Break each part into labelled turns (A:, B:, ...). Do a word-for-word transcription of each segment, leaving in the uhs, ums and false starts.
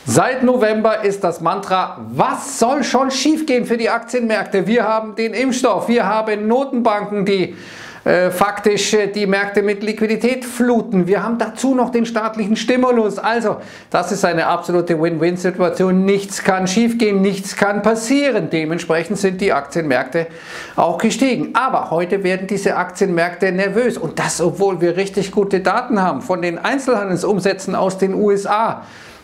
A: Seit November ist das Mantra, was soll schon schiefgehen für die Aktienmärkte? Wir haben den Impfstoff, wir haben Notenbanken, die äh, faktisch äh, die Märkte mit Liquidität fluten. Wir haben dazu noch den staatlichen Stimulus. Also, das ist eine absolute Win-Win-Situation. Nichts kann schiefgehen, nichts kann passieren. Dementsprechend sind die Aktienmärkte auch gestiegen. Aber heute werden diese Aktienmärkte nervös. Und das, obwohl wir richtig gute Daten haben von den Einzelhandelsumsätzen aus den U S A.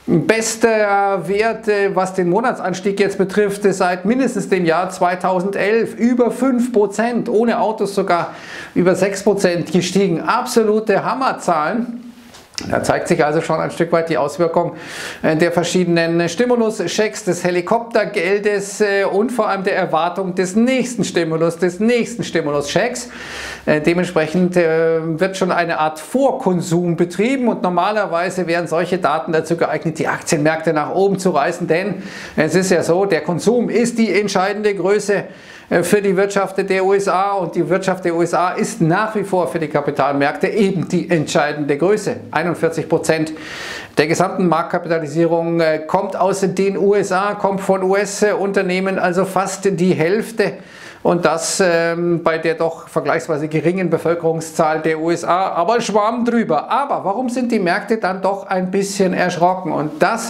A: Bester Wert, was den Monatsanstieg jetzt betrifft, seit mindestens dem Jahr zweitausendelf. Über fünf Prozent, ohne Autos sogar über sechs Prozent gestiegen. Absolute Hammerzahlen. Da zeigt sich also schon ein Stück weit die Auswirkung der verschiedenen Stimulus-Schecks, des Helikoptergeldes und vor allem der Erwartung des nächsten Stimulus, des nächsten Stimulus-Schecks. Dementsprechend wird schon eine Art Vorkonsum betrieben und normalerweise wären solche Daten dazu geeignet, die Aktienmärkte nach oben zu reißen, denn es ist ja so, der Konsum ist die entscheidende Größe für die Wirtschaft der U S A und die Wirtschaft der U S A ist nach wie vor für die Kapitalmärkte eben die entscheidende Größe. einundvierzig Prozent der gesamten Marktkapitalisierung kommt aus den U S A, kommt von U S-Unternehmen, also fast die Hälfte. Und das ähm, bei der doch vergleichsweise geringen Bevölkerungszahl der U S A, aber Schwamm drüber. Aber warum sind die Märkte dann doch ein bisschen erschrocken? Und das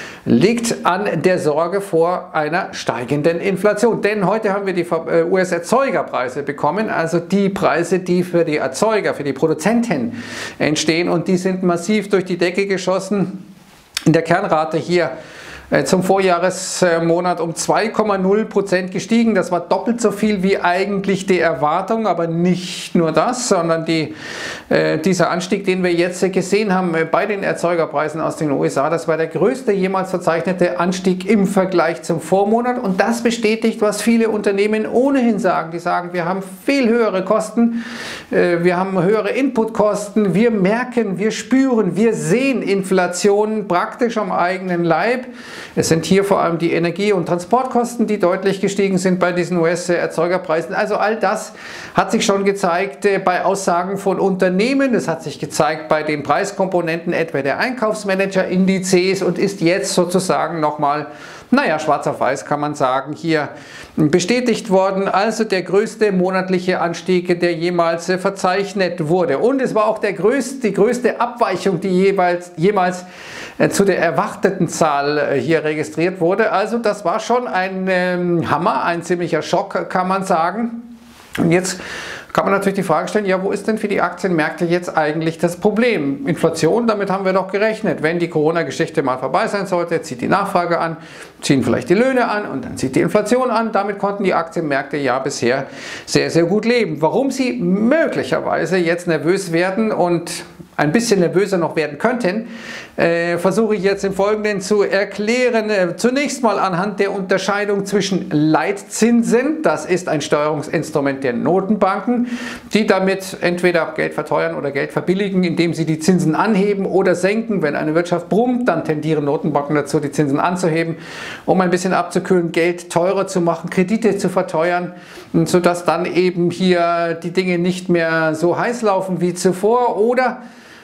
A: liegt an der Sorge vor einer steigenden Inflation. Denn heute haben wir die U S-Erzeugerpreise bekommen, also die Preise, die für die Erzeuger, für die Produzenten entstehen. Und die sind massiv durch die Decke geschossen. In der Kernrate hier zum Vorjahresmonat um zwei Komma null Prozent gestiegen. Das war doppelt so viel wie eigentlich die Erwartung, aber nicht nur das, sondern die, äh, dieser Anstieg, den wir jetzt gesehen haben bei den Erzeugerpreisen aus den U S A, das war der größte jemals verzeichnete Anstieg im Vergleich zum Vormonat und das bestätigt, was viele Unternehmen ohnehin sagen. Die sagen, wir haben viel höhere Kosten, äh, wir haben höhere Inputkosten, wir merken, wir spüren, wir sehen Inflation praktisch am eigenen Leib. Es sind hier vor allem die Energie- und Transportkosten, die deutlich gestiegen sind bei diesen U S-Erzeugerpreisen. Also all das hat sich schon gezeigt bei Aussagen von Unternehmen. Es hat sich gezeigt bei den Preiskomponenten etwa der Einkaufsmanager-Indizes und ist jetzt sozusagen nochmal, naja, schwarz auf weiß kann man sagen, hier bestätigt worden. Also der größte monatliche Anstieg, der jemals verzeichnet wurde. Und es war auch der größte, die größte Abweichung, die jeweils, jemals zu der erwarteten Zahl hier registriert wurde. Also das war schon ein ähm, Hammer, ein ziemlicher Schock, kann man sagen. Und jetzt kann man natürlich die Frage stellen, ja, wo ist denn für die Aktienmärkte jetzt eigentlich das Problem? Inflation, damit haben wir doch gerechnet. Wenn die Corona-Geschichte mal vorbei sein sollte, zieht die Nachfrage an, ziehen vielleicht die Löhne an und dann zieht die Inflation an. Damit konnten die Aktienmärkte ja bisher sehr, sehr gut leben. Warum sie möglicherweise jetzt nervös werden und ein bisschen nervöser noch werden könnten, äh, versuche ich jetzt im Folgenden zu erklären. Äh, zunächst mal anhand der Unterscheidung zwischen Leitzinsen, das ist ein Steuerungsinstrument der Notenbanken, die damit entweder Geld verteuern oder Geld verbilligen, indem sie die Zinsen anheben oder senken. Wenn eine Wirtschaft brummt, dann tendieren Notenbanken dazu, die Zinsen anzuheben, um ein bisschen abzukühlen, Geld teurer zu machen, Kredite zu verteuern, sodass dann eben hier die Dinge nicht mehr so heiß laufen wie zuvor oder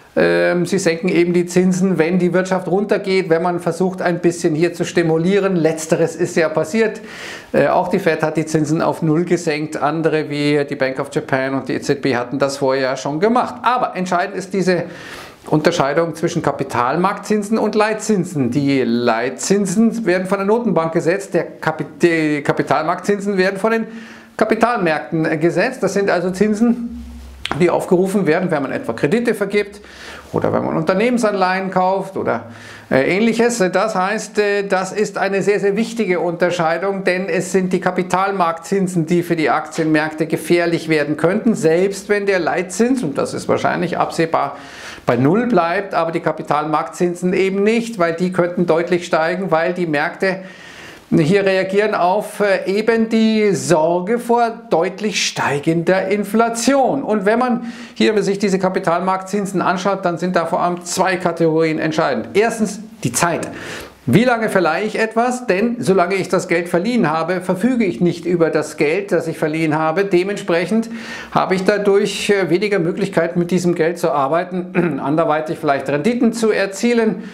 A: sie senken eben die Zinsen, wenn die Wirtschaft runtergeht, wenn man versucht, ein bisschen hier zu stimulieren. Letzteres ist ja passiert. Auch die Fed hat die Zinsen auf Null gesenkt. Andere wie die Bank of Japan und die E Z B hatten das vorher schon gemacht. Aber entscheidend ist diese Unterscheidung zwischen Kapitalmarktzinsen und Leitzinsen. Die Leitzinsen werden von der Notenbank gesetzt, der Kapit die Kapitalmarktzinsen werden von den Kapitalmärkten gesetzt. Das sind also Zinsen, die aufgerufen werden, wenn man etwa Kredite vergibt oder wenn man Unternehmensanleihen kauft oder äh, ähnliches. Das heißt, äh, das ist eine sehr, sehr wichtige Unterscheidung, denn es sind die Kapitalmarktzinsen, die für die Aktienmärkte gefährlich werden könnten, selbst wenn der Leitzins, und das ist wahrscheinlich absehbar, bei Null bleibt, aber die Kapitalmarktzinsen eben nicht, weil die könnten deutlich steigen, weil die Märkte hier reagieren auf eben die Sorge vor deutlich steigender Inflation. Und wenn man hier sich diese Kapitalmarktzinsen anschaut, dann sind da vor allem zwei Kategorien entscheidend. Erstens die Zeit. Wie lange verleihe ich etwas? Denn solange ich das Geld verliehen habe, verfüge ich nicht über das Geld, das ich verliehen habe. Dementsprechend habe ich dadurch weniger Möglichkeiten, mit diesem Geld zu arbeiten, anderweitig vielleicht Renditen zu erzielen.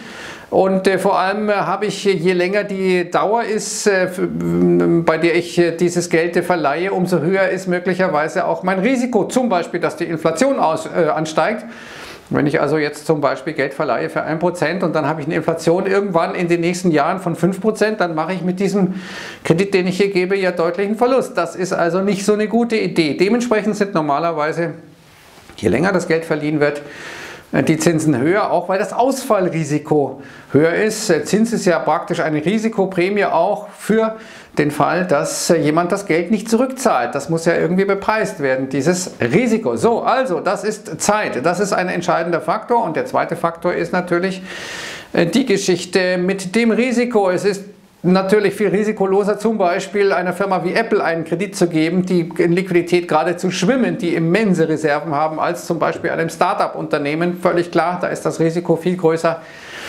A: Und äh, vor allem äh, habe ich, je länger die Dauer ist, äh, bei der ich äh, dieses Geld äh, verleihe, umso höher ist möglicherweise auch mein Risiko. Zum Beispiel, dass die Inflation aus, äh, ansteigt. Wenn ich also jetzt zum Beispiel Geld verleihe für ein Prozent und dann habe ich eine Inflation irgendwann in den nächsten Jahren von fünf Prozent, dann mache ich mit diesem Kredit, den ich hier gebe, ja deutlichen Verlust. Das ist also nicht so eine gute Idee. Dementsprechend sind normalerweise, je länger das Geld verliehen wird, die Zinsen höher, auch weil das Ausfallrisiko höher ist. Zins ist ja praktisch eine Risikoprämie auch für den Fall, dass jemand das Geld nicht zurückzahlt. Das muss ja irgendwie bepreist werden, dieses Risiko. So, also das ist Zeit. Das ist ein entscheidender Faktor. Und der zweite Faktor ist natürlich die Geschichte mit dem Risiko. Es ist natürlich viel risikoloser, zum Beispiel einer Firma wie Apple einen Kredit zu geben, die in Liquidität geradezu schwimmen, die immense Reserven haben, als zum Beispiel einem Start-up-Unternehmen. Völlig klar, da ist das Risiko viel größer,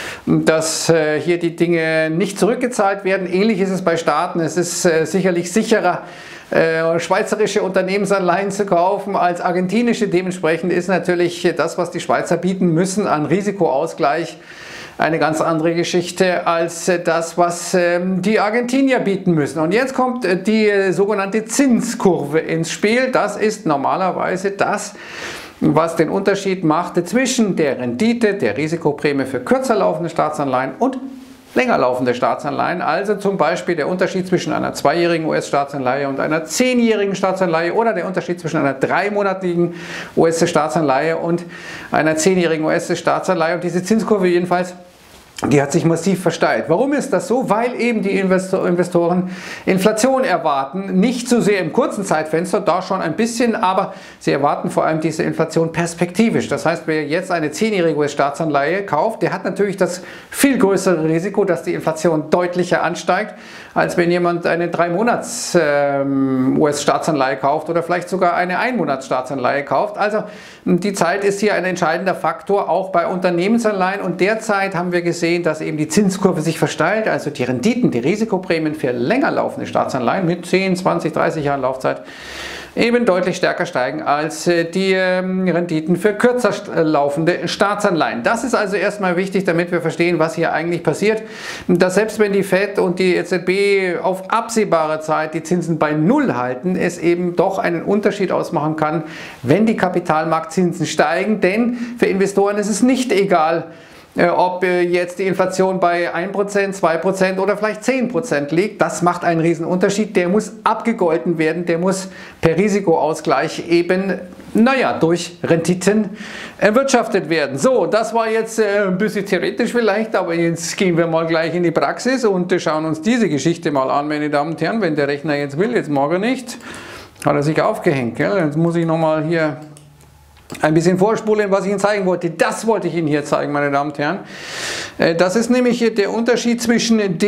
A: dass äh, hier die Dinge nicht zurückgezahlt werden. Ähnlich ist es bei Staaten. Es ist äh, sicherlich sicherer, äh, schweizerische Unternehmensanleihen zu kaufen als argentinische. Dementsprechend ist natürlich das, was die Schweizer bieten müssen an Risikoausgleich, eine ganz andere Geschichte als das, was die Argentinier bieten müssen. Und jetzt kommt die sogenannte Zinskurve ins Spiel. Das ist normalerweise das, was den Unterschied macht zwischen der Rendite, der Risikoprämie für kürzer laufende Staatsanleihen und länger laufende Staatsanleihen. Also zum Beispiel der Unterschied zwischen einer zweijährigen U S-Staatsanleihe und einer zehnjährigen Staatsanleihe oder der Unterschied zwischen einer dreimonatigen U S-Staatsanleihe und einer zehnjährigen U S-Staatsanleihe. Und diese Zinskurve jedenfalls, die hat sich massiv versteilt. Warum ist das so? Weil eben die Investoren Inflation erwarten. Nicht so sehr im kurzen Zeitfenster, da schon ein bisschen, aber sie erwarten vor allem diese Inflation perspektivisch. Das heißt, wer jetzt eine zehnjährige U S-Staatsanleihe kauft, der hat natürlich das viel größere Risiko, dass die Inflation deutlicher ansteigt, als wenn jemand eine drei Monats U S-Staatsanleihe kauft oder vielleicht sogar eine ein Monats Staatsanleihe kauft. Also die Zeit ist hier ein entscheidender Faktor, auch bei Unternehmensanleihen. Und derzeit haben wir gesehen, dass eben die Zinskurve sich versteilt, also die Renditen, die Risikoprämien für länger laufende Staatsanleihen mit zehn, zwanzig, dreißig Jahren Laufzeit eben deutlich stärker steigen als die Renditen für kürzer laufende Staatsanleihen. Das ist also erstmal wichtig, damit wir verstehen, was hier eigentlich passiert. Dass selbst wenn die Fed und die E Z B auf absehbare Zeit die Zinsen bei Null halten, es eben doch einen Unterschied ausmachen kann, wenn die Kapitalmarktzinsen steigen. Denn für Investoren ist es nicht egal, ob jetzt die Inflation bei ein Prozent, zwei Prozent oder vielleicht zehn Prozent liegt. Das macht einen riesen Unterschied. Der muss abgegolten werden, der muss per Risikoausgleich eben, naja, durch Renditen erwirtschaftet werden. So, das war jetzt ein bisschen theoretisch vielleicht, aber jetzt gehen wir mal gleich in die Praxis und schauen uns diese Geschichte mal an, meine Damen und Herren. Wenn der Rechner jetzt will, jetzt mag er nicht, hat er sich aufgehängt. Gell? Jetzt muss ich nochmal hier ein bisschen vorspulen, was ich Ihnen zeigen wollte. Das wollte ich Ihnen hier zeigen, meine Damen und Herren. Das ist nämlich der Unterschied zwischen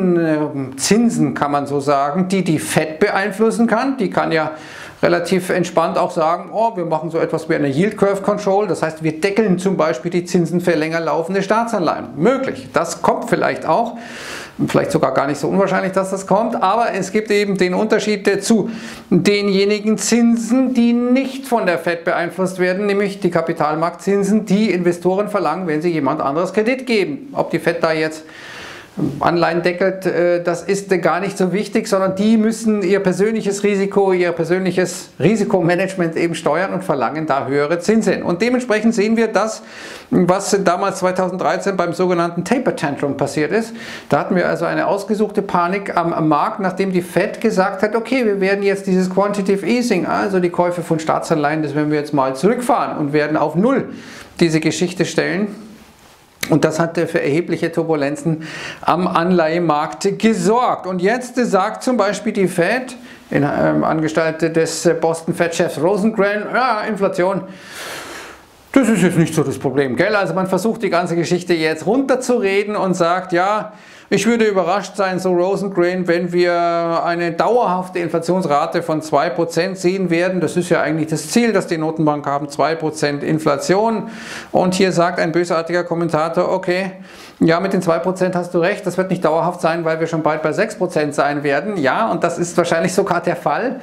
A: den Zinsen, kann man so sagen, die die Fed beeinflussen kann. Die kann ja relativ entspannt auch sagen, oh, wir machen so etwas wie eine Yield Curve Control. Das heißt, wir deckeln zum Beispiel die Zinsen für länger laufende Staatsanleihen. Möglich. Das kommt vielleicht auch. Vielleicht sogar gar nicht so unwahrscheinlich, dass das kommt, aber es gibt eben den Unterschied zu denjenigen Zinsen, die nicht von der Fed beeinflusst werden, nämlich die Kapitalmarktzinsen, die Investoren verlangen, wenn sie jemand anderes Kredit geben. Ob die Fed da jetzt Anleihen deckelt, das ist gar nicht so wichtig, sondern die müssen ihr persönliches Risiko, ihr persönliches Risikomanagement eben steuern und verlangen da höhere Zinsen. Und dementsprechend sehen wir das, was damals zweitausenddreizehn beim sogenannten Taper Tantrum passiert ist. Da hatten wir also eine ausgesuchte Panik am Markt, nachdem die Fed gesagt hat, okay, wir werden jetzt dieses Quantitative Easing, also die Käufe von Staatsanleihen, das werden wir jetzt mal zurückfahren und werden auf Null diese Geschichte stellen. Und das hat für erhebliche Turbulenzen am Anleihemarkt gesorgt. Und jetzt sagt zum Beispiel die Fed, in ähm, Angestalt des Boston Fed-Chefs Rosengren, ja, Inflation, das ist jetzt nicht so das Problem, gell? Also man versucht die ganze Geschichte jetzt runterzureden und sagt, ja, Ich würde überrascht sein, so Rosengren, wenn wir eine dauerhafte Inflationsrate von zwei Prozent sehen werden. Das ist ja eigentlich das Ziel, das die Notenbank haben, zwei Prozent Inflation. Und hier sagt ein bösartiger Kommentator, okay, ja, mit den zwei Prozent hast du recht, das wird nicht dauerhaft sein, weil wir schon bald bei sechs Prozent sein werden. Ja, und das ist wahrscheinlich sogar der Fall.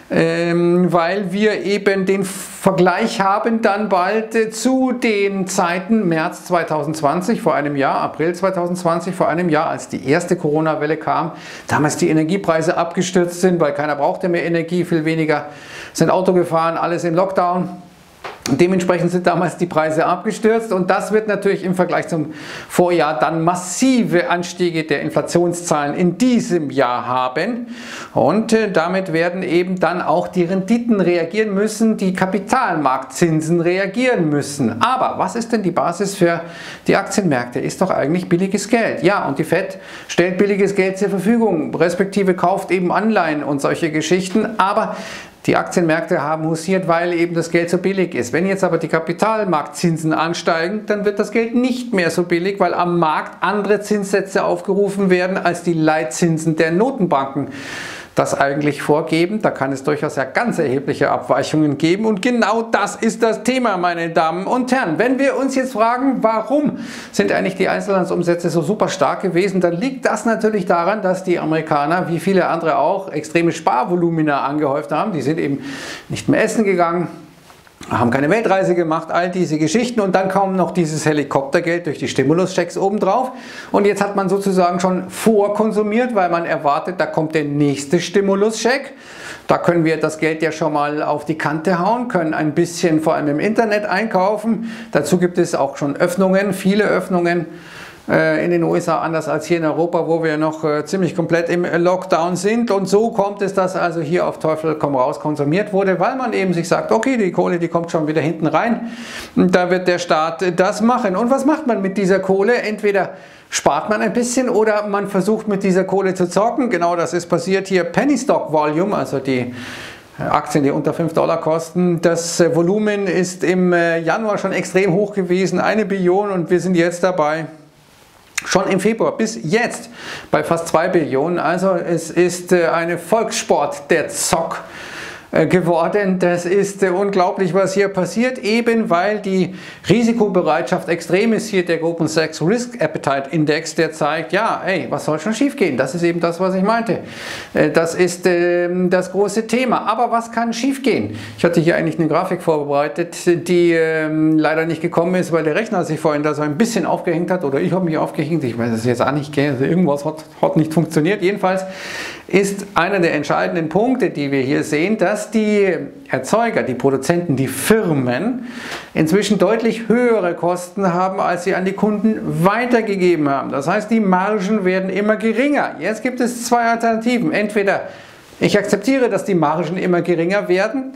A: Ähm, weil wir eben den Vergleich haben dann bald äh, zu den Zeiten März zweitausendzwanzig, vor einem Jahr, April zweitausendzwanzig, vor einem Jahr, als die erste Corona-Welle kam, damals die Energiepreise abgestürzt sind, weil keiner brauchte mehr Energie, viel weniger sind Auto gefahren, alles im Lockdown. Dementsprechend sind damals die Preise abgestürzt und das wird natürlich im Vergleich zum Vorjahr dann massive Anstiege der Inflationszahlen in diesem Jahr haben und äh, damit werden eben dann auch die Renditen reagieren müssen, die Kapitalmarktzinsen reagieren müssen. Aber was ist denn die Basis für die Aktienmärkte? Ist doch eigentlich billiges Geld. Ja, und die Fed stellt billiges Geld zur Verfügung, respektive kauft eben Anleihen und solche Geschichten, aber die Aktienmärkte haben haussiert, weil eben das Geld so billig ist. Wenn jetzt aber die Kapitalmarktzinsen ansteigen, dann wird das Geld nicht mehr so billig, weil am Markt andere Zinssätze aufgerufen werden als die Leitzinsen der Notenbanken das eigentlich vorgeben. Da kann es durchaus ja ganz erhebliche Abweichungen geben und genau das ist das Thema, meine Damen und Herren. Wenn wir uns jetzt fragen, warum sind eigentlich die Einzelhandelsumsätze so super stark gewesen, dann liegt das natürlich daran, dass die Amerikaner, wie viele andere auch, extreme Sparvolumina angehäuft haben. Die sind eben nicht mehr essen gegangen, haben keine Weltreise gemacht, all diese Geschichten und dann kam noch dieses Helikoptergeld durch die Stimuluschecks obendrauf und jetzt hat man sozusagen schon vorkonsumiert, weil man erwartet, da kommt der nächste Stimuluscheck. Da können wir das Geld ja schon mal auf die Kante hauen, können ein bisschen vor allem im Internet einkaufen. Dazu gibt es auch schon Öffnungen, viele Öffnungen in den U S A, anders als hier in Europa, wo wir noch äh, ziemlich komplett im Lockdown sind. Und so kommt es, dass also hier auf Teufel komm raus konsumiert wurde, weil man eben sich sagt, okay, die Kohle, die kommt schon wieder hinten rein. Und da wird der Staat das machen. Und was macht man mit dieser Kohle? Entweder spart man ein bisschen oder man versucht mit dieser Kohle zu zocken. Genau das ist passiert hier. Penny Stock Volume, also die Aktien, die unter fünf Dollar kosten. Das Volumen ist im Januar schon extrem hoch gewesen, eine Billion und wir sind jetzt dabei. Schon im Februar bis jetzt bei fast zwei Billionen. Also es ist eine Volkssport der Zock geworden. Das ist unglaublich, was hier passiert, eben weil die Risikobereitschaft extrem ist. Hier der Goldman Sachs Risk Appetite Index, der zeigt, ja, ey, was soll schon schief gehen? Das ist eben das, was ich meinte. Das ist äh, das große Thema. Aber was kann schief gehen? Ich hatte hier eigentlich eine Grafik vorbereitet, die äh, leider nicht gekommen ist, weil der Rechner sich vorhin da so ein bisschen aufgehängt hat oder ich habe mich aufgehängt. Ich weiß es jetzt auch nicht, also irgendwas hat, hat nicht funktioniert. Jedenfalls ist einer der entscheidenden Punkte, die wir hier sehen, dass die Erzeuger, die Produzenten, die Firmen inzwischen deutlich höhere Kosten haben, als sie an die Kunden weitergegeben haben. Das heißt, die Margen werden immer geringer. Jetzt gibt es zwei Alternativen. Entweder ich akzeptiere, dass die Margen immer geringer werden,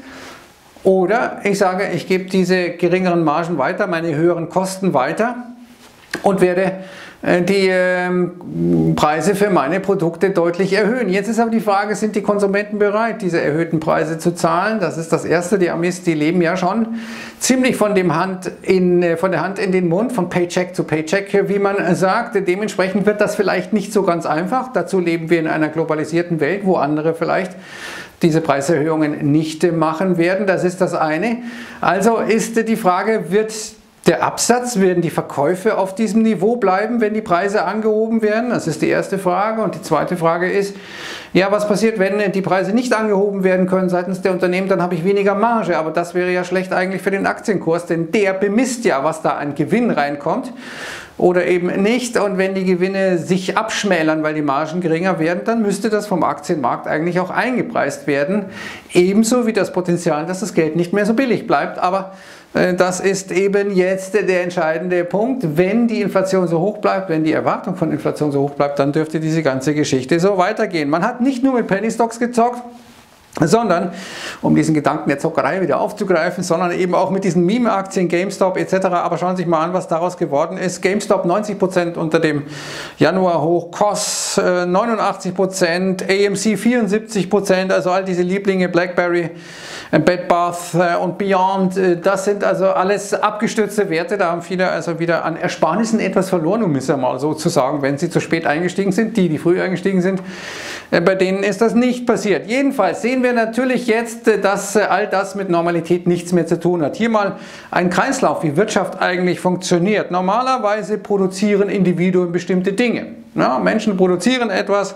A: oder ich sage, ich gebe diese geringeren Margen weiter, meine höheren Kosten weiter und werde die äh, Preise für meine Produkte deutlich erhöhen. Jetzt ist aber die Frage, sind die Konsumenten bereit, diese erhöhten Preise zu zahlen? Das ist das Erste. Die Amis, die leben ja schon ziemlich von, dem Hand in, von der Hand in den Mund, von Paycheck zu Paycheck, wie man sagt. Dementsprechend wird das vielleicht nicht so ganz einfach. Dazu leben wir in einer globalisierten Welt, wo andere vielleicht diese Preiserhöhungen nicht machen werden. Das ist das eine. Also ist die Frage, wird der Absatz, werden die Verkäufe auf diesem Niveau bleiben, wenn die Preise angehoben werden? Das ist die erste Frage. Und die zweite Frage ist, ja, was passiert, wenn die Preise nicht angehoben werden können seitens der Unternehmen? Dann habe ich weniger Marge. Aber das wäre ja schlecht eigentlich für den Aktienkurs, denn der bemisst ja, was da an Gewinn reinkommt oder eben nicht. Und wenn die Gewinne sich abschmälern, weil die Margen geringer werden, dann müsste das vom Aktienmarkt eigentlich auch eingepreist werden. Ebenso wie das Potenzial, dass das Geld nicht mehr so billig bleibt. Aber das ist eben jetzt der entscheidende Punkt. Wenn die Inflation so hoch bleibt, wenn die Erwartung von Inflation so hoch bleibt, dann dürfte diese ganze Geschichte so weitergehen. Man hat nicht nur mit Penny Stocks gezockt, sondern, um diesen Gedanken der Zockerei wieder aufzugreifen, sondern eben auch mit diesen Meme-Aktien, GameStop et cetera. Aber schauen Sie sich mal an, was daraus geworden ist. GameStop neunzig Prozent unter dem Januar-Hoch, K O S Xbox äh, neunundachtzig Prozent, A M C vierundsiebzig Prozent, also all diese Lieblinge, BlackBerry, äh, Bed Bath äh, und Beyond, äh, das sind also alles abgestürzte Werte, da haben viele also wieder an Ersparnissen etwas verloren, um es ja mal so zu sagen, wenn sie zu spät eingestiegen sind, die, die früh eingestiegen sind, äh, bei denen ist das nicht passiert. Jedenfalls sehen wir natürlich jetzt, äh, dass äh, all das mit Normalität nichts mehr zu tun hat. Hier mal ein Kreislauf, wie Wirtschaft eigentlich funktioniert. Normalerweise produzieren Individuen bestimmte Dinge. Ja, Menschen produzieren etwas,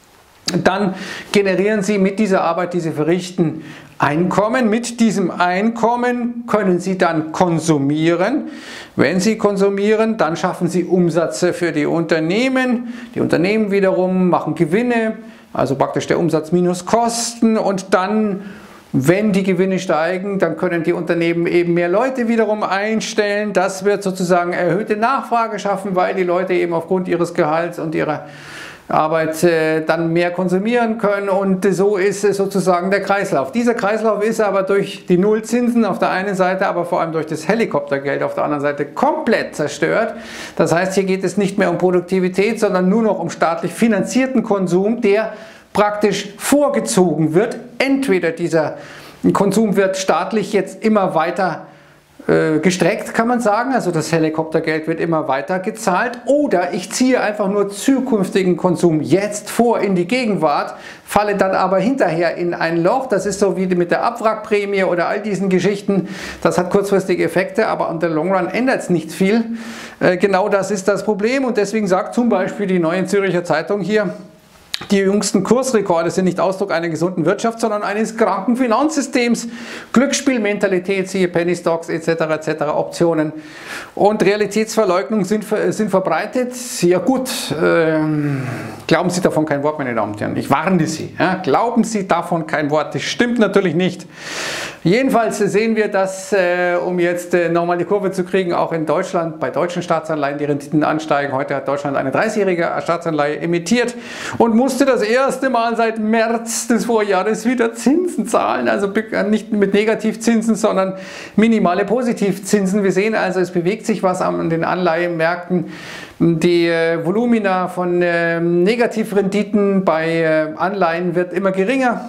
A: dann generieren sie mit dieser Arbeit, die sie verrichten, Einkommen. Mit diesem Einkommen können sie dann konsumieren. Wenn sie konsumieren, dann schaffen sie Umsatz für die Unternehmen. Die Unternehmen wiederum machen Gewinne, also praktisch der Umsatz minus Kosten, und dann, wenn die Gewinne steigen, dann können die Unternehmen eben mehr Leute wiederum einstellen. Das wird sozusagen erhöhte Nachfrage schaffen, weil die Leute eben aufgrund ihres Gehalts und ihrer Arbeit äh, dann mehr konsumieren können, und so ist äh, sozusagen der Kreislauf. Dieser Kreislauf ist aber durch die Nullzinsen auf der einen Seite, aber vor allem durch das Helikoptergeld auf der anderen Seite komplett zerstört. Das heißt, hier geht es nicht mehr um Produktivität, sondern nur noch um staatlich finanzierten Konsum, der praktisch vorgezogen wird. Entweder dieser Konsum wird staatlich jetzt immer weiter äh, gestreckt, kann man sagen, also das Helikoptergeld wird immer weiter gezahlt, oder ich ziehe einfach nur zukünftigen Konsum jetzt vor in die Gegenwart, falle dann aber hinterher in ein Loch. Das ist so wie mit der Abwrackprämie oder all diesen Geschichten. Das hat kurzfristige Effekte, aber an der Long Run ändert es nicht viel. Äh, genau das ist das Problem, und deswegen sagt zum Beispiel die Neue Zürcher Zeitung hier, die jüngsten Kursrekorde sind nicht Ausdruck einer gesunden Wirtschaft, sondern eines kranken Finanzsystems. Glücksspielmentalität, siehe Penny Stocks et cetera et cetera, Optionen und Realitätsverleugnung sind, sind verbreitet. Ja gut, ähm, glauben Sie davon kein Wort, meine Damen und Herren. Ich warne Sie. Ja? Glauben Sie davon kein Wort. Das stimmt natürlich nicht. Jedenfalls sehen wir, dass, äh, um jetzt äh, nochmal die Kurve zu kriegen, auch in Deutschland bei deutschen Staatsanleihen die Renditen ansteigen. Heute hat Deutschland eine dreißigjährige Staatsanleihe emittiert und musste das erste Mal seit März des Vorjahres wieder Zinsen zahlen. Also nicht mit Negativzinsen, sondern minimale Positivzinsen. Wir sehen also, es bewegt sich was an den Anleihenmärkten. Die äh, Volumina von äh, Negativrenditen bei äh, Anleihen wird immer geringer.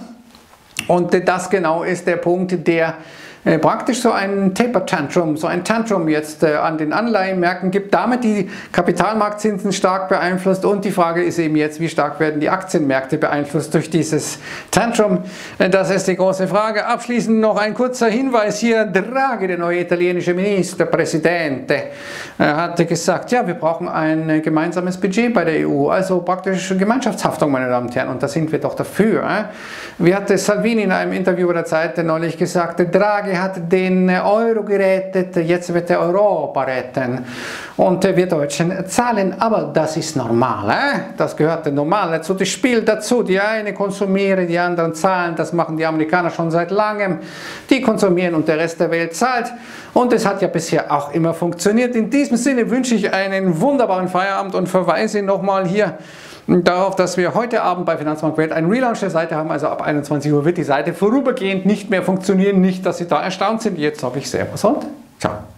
A: Und das genau ist der Punkt, der äh, praktisch so ein Taper-Tantrum, so ein Tantrum jetzt äh, an den Anleihenmärkten gibt, damit die Kapitalmarktzinsen stark beeinflusst, und die Frage ist eben jetzt, wie stark werden die Aktienmärkte beeinflusst durch dieses Tantrum. Äh, das ist die große Frage. Abschließend noch ein kurzer Hinweis hier. Draghi, der neue italienische Ministerpräsident, äh, hatte gesagt, ja, wir brauchen ein äh, gemeinsames Budget bei der E U, also praktisch Gemeinschaftshaftung, meine Damen und Herren, und da sind wir doch dafür. Äh. Wie hatte Salvini in einem Interview bei der Zeit neulich gesagt, Draghi hat den Euro gerettet, jetzt wird der Europa retten und wir Deutschen zahlen, aber das ist normal, äh? Das gehört normal zu dem Spiel dazu, die einen konsumieren, die anderen zahlen, das machen die Amerikaner schon seit langem, die konsumieren und der Rest der Welt zahlt, und es hat ja bisher auch immer funktioniert. In diesem Sinne wünsche ich einen wunderbaren Feierabend und verweise nochmal hier darauf, dass wir heute Abend bei Finanzmarkt Welt einen Relaunch der Seite haben, also ab einundzwanzig Uhr wird die Seite vorübergehend nicht mehr funktionieren. Nicht, dass Sie da erstaunt sind. Jetzt sage ich Servus und ciao.